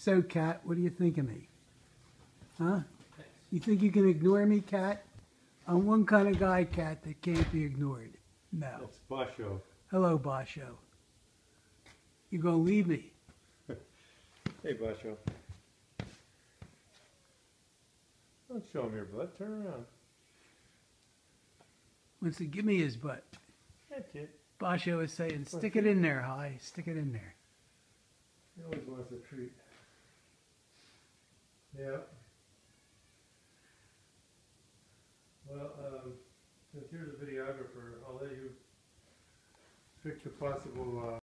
So, Cat, what do you think of me? Huh? You think you can ignore me, Cat? I'm one kind of guy, Cat, that can't be ignored. No. That's Basho. Hello, Basho. You gonna leave me? Hey, Basho. Don't show him your butt. Turn around. Wants to give me his butt. That's it. Basho is saying, stick it in there, Hi. Stick it in there. He always wants a treat. Yeah. Well, since you're the videographer, I'll let you pick the possible